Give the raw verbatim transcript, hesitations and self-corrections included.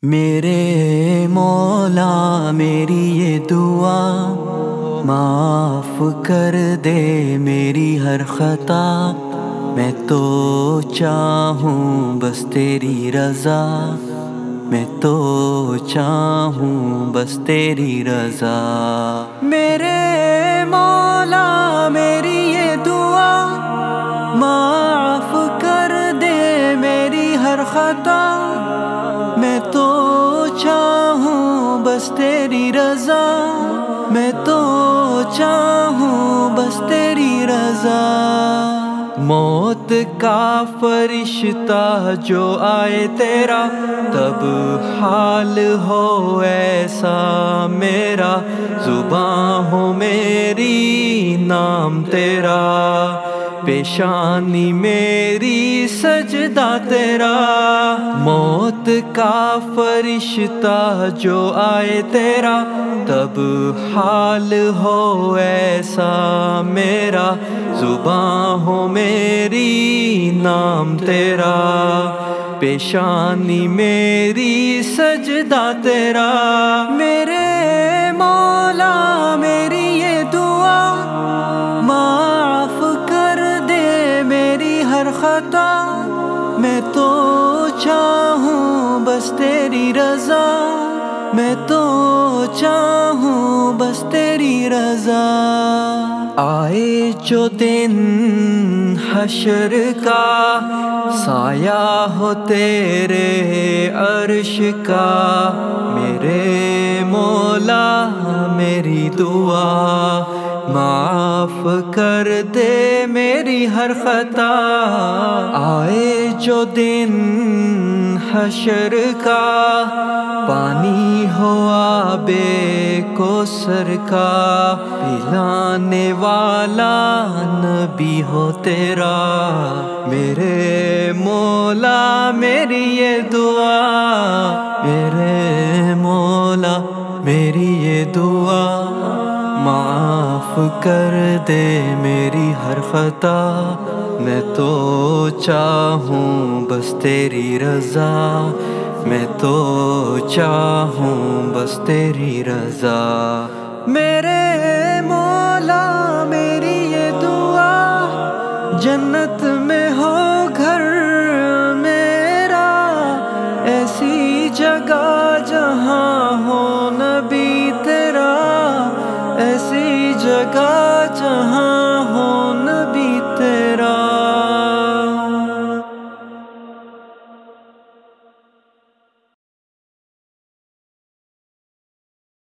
میرے مولا میری یہ دعا معاف کر دے میری ہر خطا، میں تو چاہوں بس تیری رضا، میں تو چاہوں بس تیری رضا۔ میرے مولا میری یہ دعا معاف کر دے میری ہر خطا، میں تو چاہوں بس تیری رضا، میں تو چاہوں بس تیری رضا۔ موت کا فرشتہ جو آئے تیرا، تب حال ہو ایسا میرا، زباں ہو میری نام تیرا، پیشانی میری سجدہ تیرا۔ موت کا فرشتہ جو آئے تیرا، تب حال ہو ایسا میرا، زباں ہو میری نام تیرا، پیشانی میری سجدہ تیرا۔ میرے مولا میری یہ دعا معاف کر دے میری ہر خطا، میں تو چاہوں بس تیری رضا، میں تو چاہوں بس تیری رضا۔ آئے جو دن حشر کا، سایہ ہو تیرے عرش کا، میرے مولا میری دعا معاف کر دے میری ہر خطا۔ آئے جو دن حشر کا، پانی ہو آبے کوثر کا، پلانے والا نبی ہو تیرا، میرے مولا میری یہ دعا، میرے مولا میری یہ دعا معاف کر دے میری ہر خطا، میں تو چاہوں بس تیری رضا، میں تو چاہوں بس تیری رضا۔ میرے مولا میری یہ دعا جنت